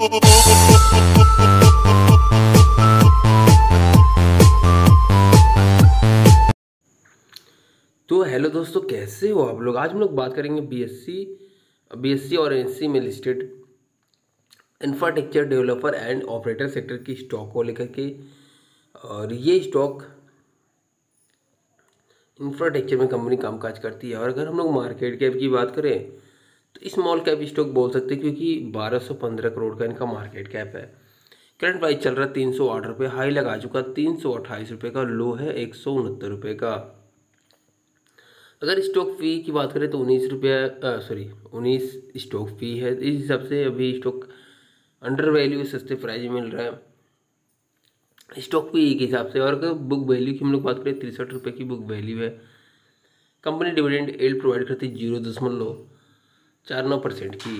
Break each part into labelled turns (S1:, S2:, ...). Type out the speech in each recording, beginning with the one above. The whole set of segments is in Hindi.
S1: तो हेलो दोस्तों, कैसे हो आप लोग। आज हम लोग बात करेंगे बीएससी और एनएससी में listed infrastructure developer and operator sector की स्टॉक को लेकर के। और ये स्टॉक इंफ्रास्ट्रक्चर में कंपनी कामकाज करती है। और अगर हम लोग मार्केट कैप की बात करें तो स्मॉल कैप स्टॉक बोल सकते हैं, क्योंकि 1215 करोड़ का इनका मार्केट कैप है। करंट प्राइस चल रहा है 308 रुपये, हाई लगा चुका 328 रुपये का, लो है 169 रुपये का। अगर स्टॉक फी की बात करें तो 19 स्टॉक फी है। इस हिसाब से अभी स्टॉक अंडर वैल्यू सस्ते प्राइस में मिल रहा है स्टॉक फी के हिसाब से। और अगर बुक वैल्यू की हम लोग बात करें 63 रुपये की बुक वैल्यू है। कंपनी डिविडेंड एल्ड प्रोवाइड करती 0.49% की।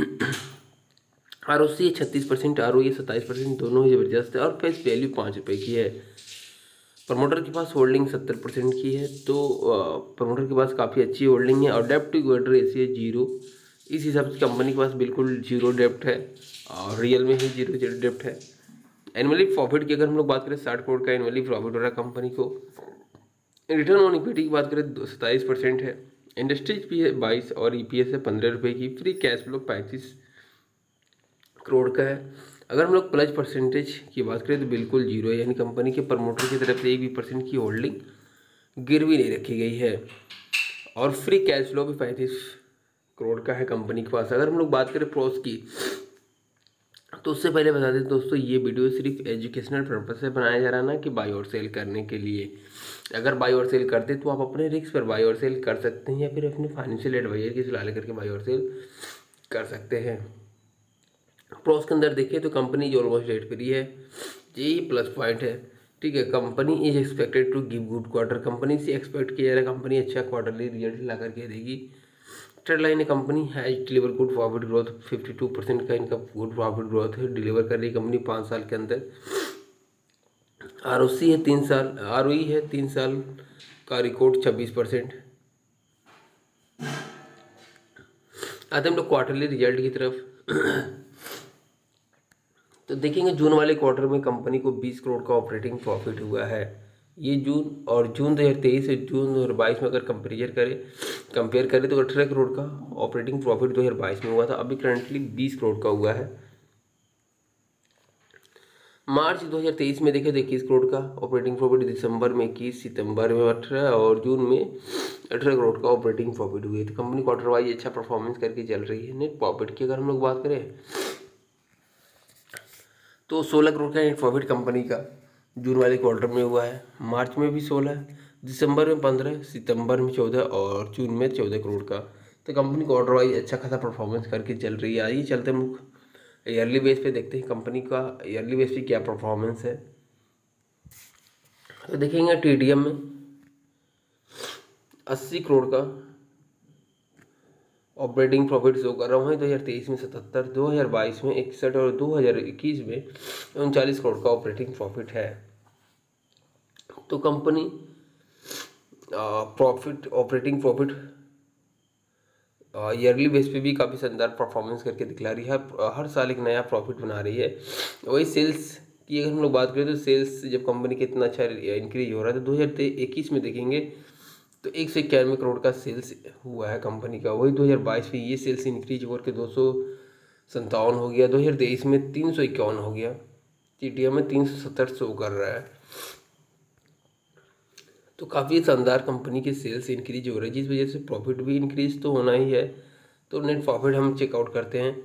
S1: ROC 36%, ROE 27%, दोनों ही जबरदस्त है। और फेस वैल्यू 5 रुपये की है। प्रमोटर के पास होल्डिंग 70% की है, तो प्रमोटर के पास काफ़ी अच्छी होल्डिंग है। और डेप्ट टू इक्विटी रेशियो 0। इस हिसाब से कंपनी के पास बिल्कुल 0 डेप्ट है, और रियल में ही 0 डेप्ट है। एनुअली प्रॉफिट की अगर हम लोग बात करें 60 करोड़ का एनुअली प्रॉफिट हो रहा है कंपनी को। रिटर्न ऑन इक्विटी की बात करें 27% है। इंडस्ट्रीज भी है 22 और EPS है 15 रुपये की। फ्री कैश फ्लो 35 करोड़ का है। अगर हम लोग प्लस परसेंटेज की बात करें तो बिल्कुल 0 है, यानी कंपनी के प्रमोटर की तरफ से 1% की होल्डिंग गिरवी नहीं रखी गई है। और फ्री कैश फ्लो भी 35 करोड़ का है कंपनी के पास। अगर हम लोग बात करें प्रोस की, तो उससे पहले बता दें दोस्तों, ये वीडियो सिर्फ एजुकेशनल पर्पज से बनाया जा रहा है ना कि बाई और सेल करने के लिए। अगर बाई और सेल करते तो आप अपने रिस्क पर बाई और सेल कर सकते हैं, या फिर अपने फाइनेंशियल एडवाइजर की सलाह लेकर के बाई और सेल कर सकते हैं। प्रोस के अंदर देखिए तो कंपनी जो ऑलमोस्ट डेट फ्री है, यही प्लस पॉइंट है। ठीक है, company is expected to give good quarter. Company से एक्सपेक्ट किया जा रहा है कंपनी अच्छा क्वार्टरली रिजल्ट ला करके देगी। ट्रेड लाइन है, company has deliver good profit growth. 52% का इनका गुड प्रॉफिट ग्रोथ है, डिलीवर कर रही है कंपनी 5 साल के अंदर। ROC है 3 साल, ROE है 3 साल का रिकॉर्ड 26%। आते हम लोग क्वार्टरली रिजल्ट की तरफ। तो देखेंगे जून वाले क्वार्टर में कंपनी को 20 करोड़ का ऑपरेटिंग प्रॉफिट हुआ है। ये जून 2023 से जून 2022 में अगर कंपेयर करें तो 18 करोड़ का ऑपरेटिंग प्रॉफिट 2022 में हुआ था। अभी करंटली 20 करोड़ का हुआ है। मार्च 2023 में देखें तो 21 करोड़ का ऑपरेटिंग प्रॉफिट, दिसंबर में 21, सितंबर में 18 और जून में 18 करोड़ का ऑपरेटिंग प्रॉफिट हुए। तो कंपनी क्वार्टर वाइज अच्छा परफॉर्मेंस करके चल रही है। नेट प्रॉफिट की अगर हम लोग बात करें तो 16 करोड़ का नेट प्रॉफिट कंपनी का जून वाले क्वार्टर में हुआ है। मार्च में भी 16, दिसंबर में 15, सितंबर में 14 और जून में 14 करोड़ का। तो कंपनी क्वार्टर वाइज अच्छा खासा परफॉर्मेंस करके चल रही है। आइए चलते हम लोग ईयरली बेस पे देखते हैं कंपनी का ईयरली बेस पे क्या परफॉर्मेंस है। तो देखेंगे TDM में 80 करोड़ का ऑपरेटिंग प्रॉफिट शो कर रहा हूँ। 2023 में 77, 2022 में 61 और 2021 में 39 करोड़ का ऑपरेटिंग प्रॉफिट है। तो company operating profit yearly base पे भी काफ़ी शानदार परफॉर्मेंस करके दिखला रही है। हर साल एक नया प्रॉफिट बना रही है। वही सेल्स की अगर हम लोग बात करें तो सेल्स जब कंपनी का इतना अच्छा इंक्रीज हो रहा है तो 2021 में देखेंगे तो 191 करोड़ का सेल्स हुआ है कंपनी का। वही 2022 में ये सेल्स इंक्रीज होकर के 257 हो गया। 2023 में 351 हो गया। TTM में 370 शो कर रहा है। तो काफ़ी शानदार कंपनी के सेल्स इंक्रीज हो रहे हैं, जिस वजह से प्रॉफिट भी इंक्रीज तो होना ही है। तो नेट प्रॉफिट हम चेकआउट करते हैं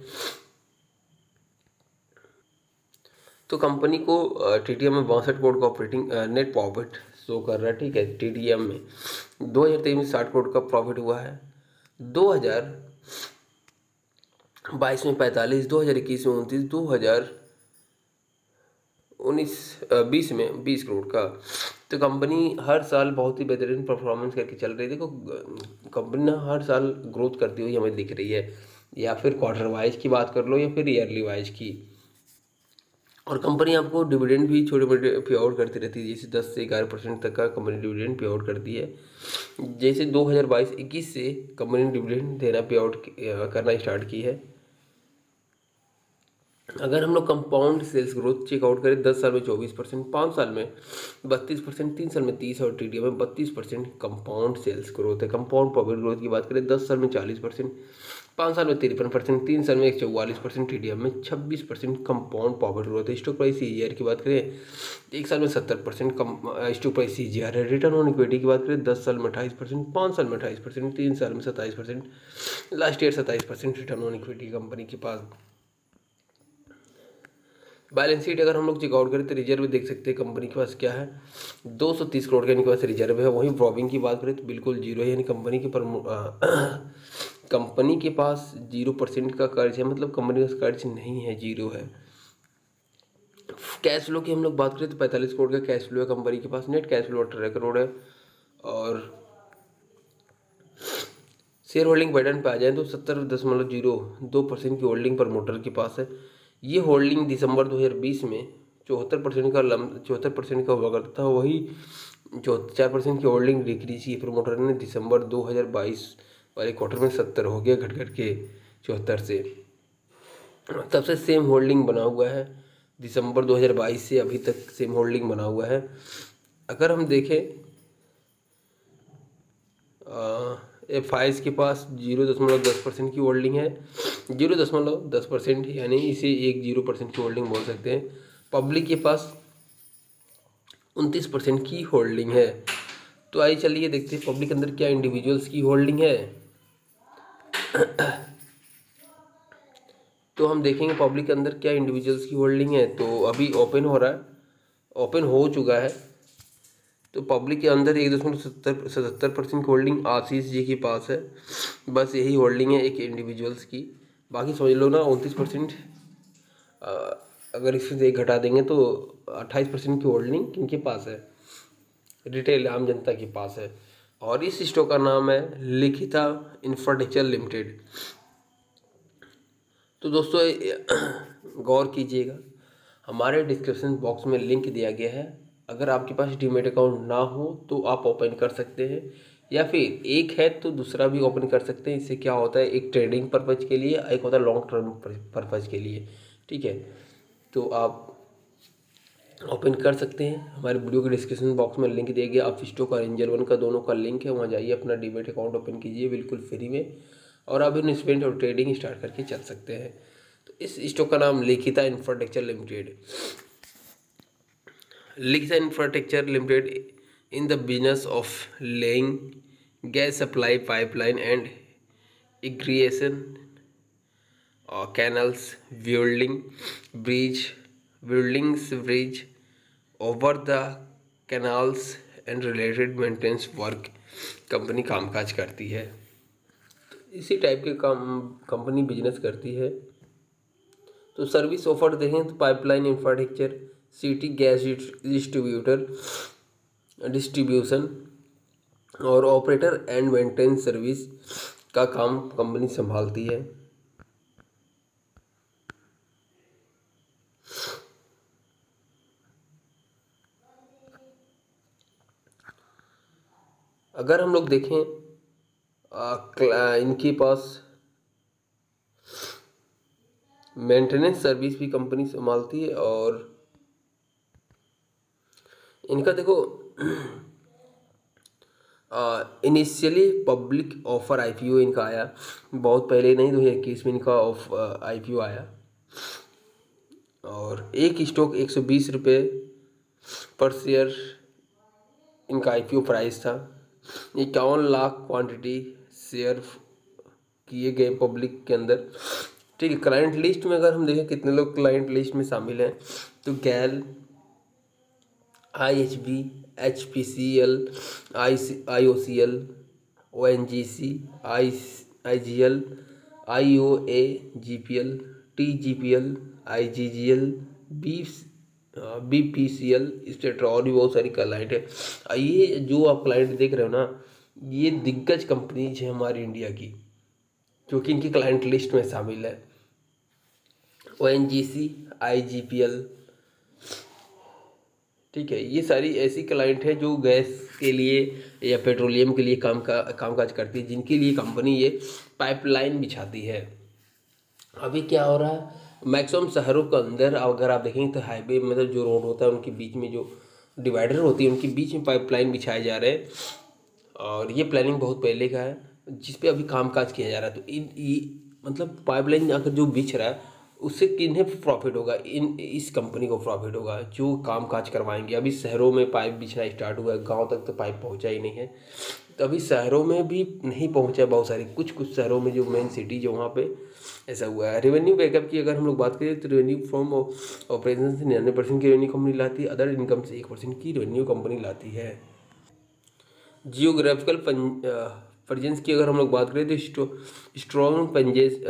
S1: तो कंपनी को TTM में 62 करोड़ का ऑपरेटिंग नेट प्रॉफिट शो कर रहा है। ठीक है, TTM में 2023 में 60 करोड़ का प्रॉफिट हुआ है। 2022 में 45, 2021 में 29, 2019-20 में 20 करोड़ का। तो कंपनी हर साल बहुत ही बेहतरीन परफॉर्मेंस करके चल रही है। देखो कंपनी ना हर साल ग्रोथ करती हुई हमें दिख रही है, या फिर क्वार्टर वाइज की बात कर लो या फिर ईयरली वाइज की। और कंपनी आपको डिविडेंड भी छोटे मोटे पे आउट करती रहती है, जैसे 10 से 11% तक का कंपनी डिविडेंड पे आउट करती है। जैसे 2022-21 से कंपनी ने डिविडेंड देना पे आउट करना स्टार्ट की है। अगर हम लोग कंपाउंड सेल्स ग्रोथ चेकआउट करें 10 साल में 24%, 5 साल में 32%, 3 साल में 30 और TDM में 32% कंपाउंड सेल्स ग्रोथ है। कंपाउंड प्रॉफिट ग्रोथ की बात करें 10 साल में 40%, 5 साल में 53%, 3 साल में 144%, TDM में 26% कंपाउंड प्रॉफिट ग्रोथ है। स्टॉक प्राइस CAGR की बात करें 1 साल में 70% स्टॉक प्राइस CAGR है। रिटर्न ऑन इक्विटी की बात करें 10 साल में 28%, 5 साल में 28%, 3 साल में 27%, last year 27% return on equity company के पास। बैलेंस शीट अगर हम लोग चेकआउट करें तो रिजर्व देख सकते हैं कंपनी के पास क्या है, 230 करोड़ का इनके पास रिजर्व है। वहीं ब्रोविंग की बात करें तो बिल्कुल जीरो है, यानी कंपनी के कंपनी के पास 0% का कर्ज है, मतलब कंपनी का कर्ज नहीं है, जीरो है। कैश फ्लो की हम लोग बात करें तो 45 करोड़ का कैश फ्लो है कंपनी के पास। नेट कैश फ्लो 18 करोड़ है। और शेयर होल्डिंग पैटर्न पे आ जाए तो 70.02% की होल्डिंग प्रमोटर के पास है। ये होल्डिंग दिसंबर 2020 में 74% का हुआ करता था, वही 4% की होल्डिंग डिक्रीज की प्रमोटर ने दिसंबर 2022 वाले क्वार्टर में 70 हो गया, घट घट के 74 से। तब से सेम होल्डिंग बना हुआ है, दिसंबर 2022 से अभी तक सेम होल्डिंग बना हुआ है। अगर हम देखें FIs के पास 0.10% की होल्डिंग है, 0.10%, यानी इसे 0% की होल्डिंग बोल सकते हैं। पब्लिक के पास 29% की होल्डिंग है। तो आइए चलिए देखते हैं पब्लिक अंदर क्या इंडिविजुअल्स की होल्डिंग है। तो हम देखेंगे पब्लिक के अंदर क्या इंडिविजुअल्स की होल्डिंग है। तो अभी ओपन हो रहा है, ओपन हो चुका है। तो पब्लिक के अंदर 1.77% की होल्डिंग आशीष जी के पास है, बस यही होल्डिंग है एक इंडिविजुअल्स की। बाकी समझ लो ना 29%, अगर इसमें से एक घटा देंगे तो 28% की होल्डिंग किनके पास है, रिटेल आम जनता के पास है। और इस स्टॉक का नाम है लिखिता इंफ्रास्ट्रक्चर लिमिटेड। तो दोस्तों गौर कीजिएगा, हमारे डिस्क्रिप्शन बॉक्स में लिंक दिया गया है। अगर आपके पास डीमैट अकाउंट ना हो तो आप ओपन कर सकते हैं, या फिर एक है तो दूसरा भी ओपन कर सकते हैं। इससे क्या होता है, एक ट्रेडिंग पर्पज़ के लिए, एक होता है लॉन्ग टर्म पर्पज़ के लिए, ठीक है। तो आप ओपन कर सकते हैं। हमारे वीडियो के डिस्क्रिप्शन बॉक्स में लिंक दिया गया, आप स्टॉक और एंजल वन का दोनों का लिंक है, वहाँ जाइए अपना डीमैट अकाउंट ओपन कीजिए बिल्कुल फ्री में, और आप इन्वेस्टमेंट और ट्रेडिंग स्टार्ट करके चल सकते हैं। तो इस स्टॉक का नाम Likhitha infrastructure limited. Likhitha infrastructure limited in the business of laying gas supply pipeline and irrigation canals, buildings bridge over the canals and related maintenance work company कामकाज करती है। तो इसी टाइप के काम कंपनी बिजनेस करती है। तो सर्विस ऑफर देखें तो pipeline infrastructure, city gas distribution और ऑपरेटर एंड मेंटेनेंस सर्विस का काम कंपनी संभालती है। अगर हम लोग देखें इनके पास मेंटेनेंस सर्विस भी कंपनी संभालती है। और इनका देखो इनिशियली पब्लिक ऑफर IPO इनका आया, बहुत पहले नहीं, 2021 में इनका IPO आया। और एक स्टॉक 120 रुपये पर शेयर इनका IPO प्राइस था। 51 लाख क्वांटिटी शेयर किए गए पब्लिक के अंदर, ठीक है। क्लाइंट लिस्ट में अगर हम देखें कितने लोग क्लाइंट लिस्ट में शामिल हैं, तो गैल, IHB, HPCL, IOCL, ONGC, IGL, IOA, GPL, TGPL, IGGL, BPCL, etcetera, और भी बहुत सारी क्लाइंट है। ये जो आप क्लाइंट देख रहे हो ना, ये दिग्गज कंपनीज है हमारी इंडिया की, जो कि इनकी क्लाइंट लिस्ट में शामिल है। ONGC, IGPL, ठीक है। ये सारी ऐसी क्लाइंट है जो गैस के लिए या पेट्रोलियम के लिए कामकाज करती है, जिनके लिए कंपनी ये पाइपलाइन बिछाती है। अभी क्या हो रहा है, मैक्सिमम शहरों के अंदर अगर आप देखेंगे तो हाईवे मतलब जो रोड होता है उनके बीच में जो डिवाइडर होती है उनके बीच में पाइपलाइन बिछाए जा रहे हैं, और ये प्लानिंग बहुत पहले का है जिस पे अभी काम काज किया जा रहा है। तो इन मतलब पाइपलाइन अगर जो बिछ रहा है उससे किन्हें प्रॉफिट होगा, इस कंपनी को प्रॉफिट होगा जो काम काज करवाएंगे। अभी शहरों में पाइप बिछना स्टार्ट हुआ है, गांव तक तो पाइप पहुंचा ही नहीं है, तो अभी शहरों में भी नहीं पहुंचा है, बहुत सारे कुछ शहरों में जो मेन सिटी जो वहाँ पे ऐसा हुआ है। रेवेन्यू बैकअप की अगर हम लोग बात करें तो रेवेन्यू फ्रॉम ऑपरेशन से 99% की रेवेन्यू कंपनी लाती है, अदर इनकम से 1% की रेवेन्यू कंपनी लाती है। जियोग्राफिकल प्रेजेंस की अगर हम लोग बात करें तो स्ट्रॉन्ग पंजेस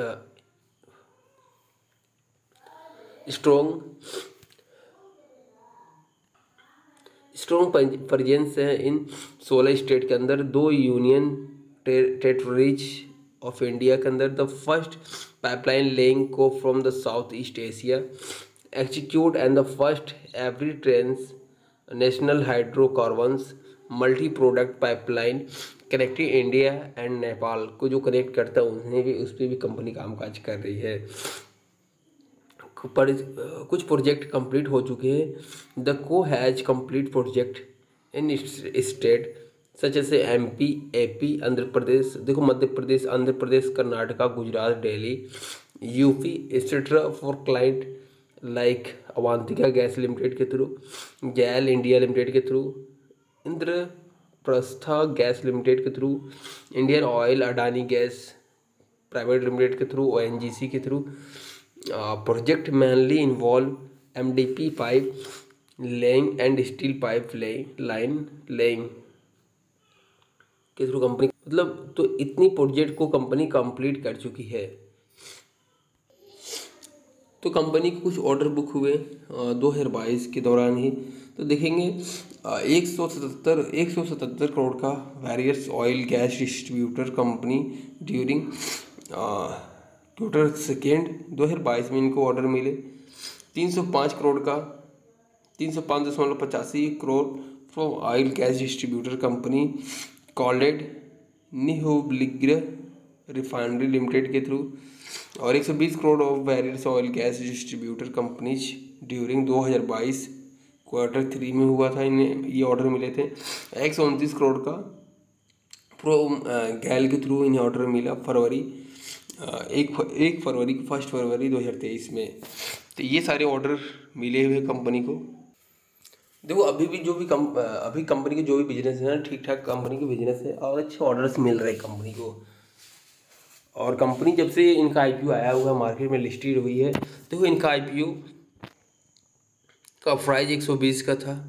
S1: स्ट्रॉन्ग प्रेजेंस है इन 16 स्टेट के अंदर, 2 यूनियन टेरिटरीज ऑफ इंडिया के अंदर। The first pipeline laying co from the south east Asia execute and the first every transnational hydrocarbons multi product pipeline connecting India and Nepal को जो कनेक्ट करता है उन्हें भी उस पर भी कंपनी कामकाज कर रही है। कुछ प्रोजेक्ट कंप्लीट हो चुके हैं। The co has complete project in state such जैसे MP, AP, आंध्र प्रदेश, देखो Madhya Pradesh, Andhra Pradesh, Karnataka, Gujarat, Delhi, UP etcetera for client like Avantika gas limited के थ्रू, गैल इंडिया लिमिटेड के थ्रू, इंद्रप्रस्था गैस लिमिटेड के through, Indian oil Adani gas private limited के थ्रू, ONGC के through. Project mainly involve MDP pipe laying and steel pipeline laying के थ्रू कंपनी मतलब तो इतनी प्रोजेक्ट को कंपनी कंप्लीट कर चुकी है। तो कंपनी के कुछ ऑर्डर बुक हुए 2022 के दौरान ही, तो देखेंगे 177 करोड़ का various oil gas distributor company during Q2 2022 में इनको ऑर्डर मिले 305 करोड़ का 305.85 crore from oil gas distributor company called निहोब्लिग्र रिफाइनरी लिमिटेड के थ्रू, और 120 crore of various oil gas distributor companies during 2022 Q3 में हुआ था, इन्हें ये ऑर्डर मिले थे। 129 करोड़ का फ्रॉम गैल के थ्रू इन्हें ऑर्डर मिला फरवरी 1 फरवरी 2023 में। तो ये सारे ऑर्डर मिले हुए कंपनी को। देखो अभी भी जो भी अभी कंपनी के जो भी बिजनेस है ना, ठीक ठाक कंपनी के बिजनेस है और अच्छे ऑर्डर्स मिल रहे हैं कंपनी को। और कंपनी जब से इनका IPO आया हुआ मार्केट में लिस्टेड हुई है, देखो इनका IPO का प्राइस 120 का था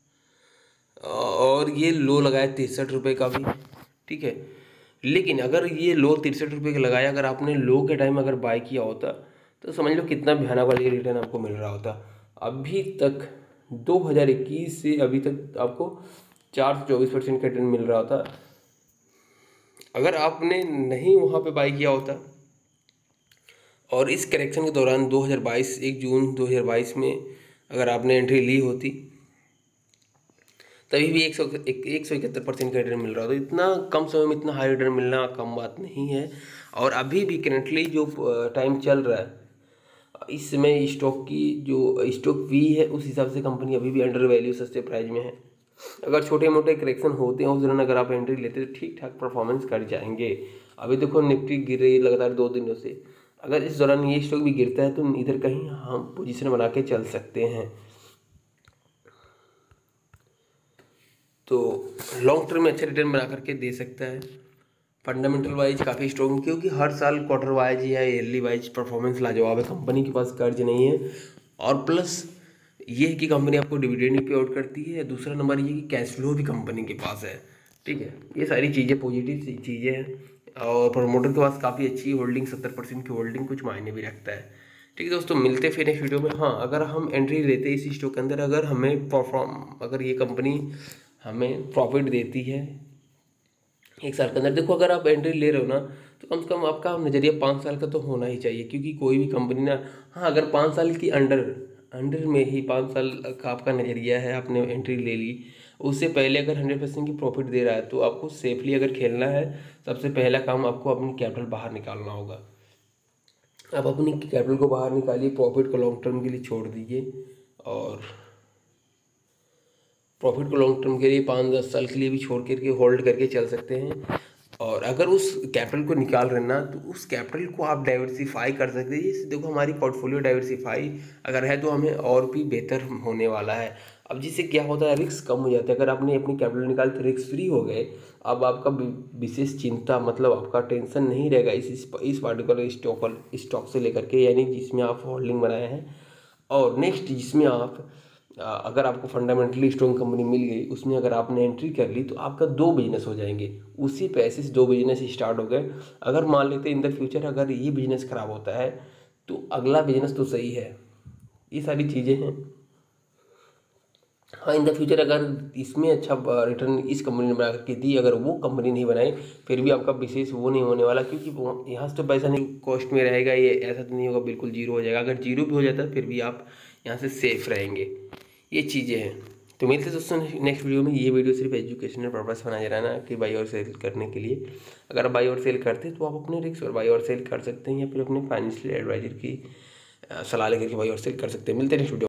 S1: और ये लो लगाया 63 रुपये का भी, ठीक है। लेकिन अगर ये लो 63 रुपये का लगाया, अगर आपने लो के टाइम अगर बाय किया होता तो समझ लो कितना भयानक वाली रिटर्न आपको मिल रहा होता। अभी तक 2021 से अभी तक आपको 424% का रिटर्न मिल रहा होता अगर आपने नहीं वहाँ पे बाय किया होता। और इस करेक्शन के दौरान 2022 1 जून 2022 में अगर आपने एंट्री ली होती तभी भी 171% का रिटर्न मिल रहा था। इतना कम समय में इतना हाई रिटर्न मिलना कम बात नहीं है। और अभी भी करेंटली जो टाइम चल रहा है इस समय स्टॉक की जो स्टॉक वी है उस हिसाब से कंपनी अभी भी अंडर वैल्यू सस्ते प्राइस में है। अगर छोटे मोटे करेक्शन होते हैं उस दौरान अगर आप एंट्री लेते तो ठीक ठाक परफॉर्मेंस कर जाएंगे। अभी देखो निफ्टी गिर रही है लगातार 2 दिनों से, अगर इस दौरान ये स्टॉक भी गिरता है तो इधर कहीं हम पोजीशन बना के चल सकते हैं। तो लॉन्ग टर्म में अच्छा रिटर्न बना करके दे सकता है। फंडामेंटल वाइज काफ़ी स्ट्रॉन्ग, क्योंकि हर साल क्वार्टर वाइज या ईयरली वाइज परफॉर्मेंस लाजवाब है। कंपनी के पास कर्ज नहीं है और प्लस ये है कि कंपनी आपको डिविडेंड भी पे आउट करती है। दूसरा नंबर ये कि कैश फ्लो भी कंपनी के पास है, ठीक है। ये सारी चीज़ें पॉजिटिव चीज़ें हैं और प्रमोटर के पास काफ़ी अच्छी होल्डिंग 70% की होल्डिंग कुछ मायने भी रखता है, ठीक है दोस्तों। मिलते फिर नेक्स्ट वीडियो में। हाँ, अगर हम एंट्री लेते हैं इसी स्टॉक के अंदर, अगर हमें अगर ये कंपनी हमें प्रॉफिट देती है 1 साल के अंदर, देखो अगर आप एंट्री ले रहे हो ना तो कम से कम आपका नज़रिया 5 साल का तो होना ही चाहिए, क्योंकि कोई भी कंपनी ना, हाँ अगर 5 साल की अंडर में ही 5 साल का आपका नज़रिया है, आपने एंट्री ले ली, उससे पहले अगर 100% की प्रॉफिट दे रहा है तो आपको सेफली अगर खेलना है सबसे पहला काम आपको अपनी कैपिटल बाहर निकालना होगा। आप अपनी कैपिटल को बाहर निकालिए, प्रॉफिट को लॉन्ग टर्म के लिए छोड़ दीजिए, और प्रॉफिट को लॉन्ग टर्म के लिए 5-10 साल के लिए भी छोड़ करके होल्ड करके चल सकते हैं। और अगर उस कैपिटल को निकाल रहे हैं ना, तो उस कैपिटल को आप डाइवर्सिफाई कर सकते हैं। जैसे देखो, हमारी पोर्टफोलियो डाइवर्सिफाई अगर है तो हमें और भी बेहतर होने वाला है। अब जिससे क्या होता है, रिस्क कम हो जाता है। अगर आपने अपनी कैपिटल निकाल के रिस्क फ्री हो गए, अब आपका विशेष चिंता, मतलब आपका टेंशन नहीं रहेगा इस पार्टिकुलर स्टॉक से लेकर के, यानी जिसमें आप होल्डिंग बनाए हैं। और नेक्स्ट जिसमें आप अगर आपको फंडामेंटली स्ट्रॉन्ग कंपनी मिल गई, उसमें अगर आपने एंट्री कर ली, तो आपका 2 बिजनेस हो जाएंगे। उसी पैसे से 2 बिजनेस स्टार्ट हो गए। अगर मान लेते हैं इन द फ्यूचर अगर ये बिजनेस खराब होता है, तो अगला बिजनेस तो सही है। ये सारी चीज़ें हैं। हाँ, इन द फ्यूचर अगर इसमें अच्छा रिटर्न इस कंपनी ने बना करके दी, अगर वो कंपनी नहीं बनाई, फिर भी आपका विशेष वो नहीं होने वाला, क्योंकि यहाँ से तो पैसा नहीं कॉस्ट में रहेगा। ये ऐसा तो नहीं होगा बिल्कुल जीरो हो जाएगा। अगर जीरो भी हो जाता है, फिर भी आप यहाँ से सेफ रहेंगे। ये चीज़ें हैं। तो मिलते हैं दोस्तों नेक्स्ट वीडियो में। ये वीडियो सिर्फ एजुकेशनल पर्पस बनाया जा रहा है ना, कि बाई और सेल करने के लिए। अगर आप बाई और सेल करते हैं तो आप अपने रिस्क और बाई और सेल कर सकते हैं, या फिर अपने फाइनेंशियल एडवाइजर की सलाह लेकर के बाई और सेल कर सकते हैं। मिलते हैं नेक्स्ट वीडियो।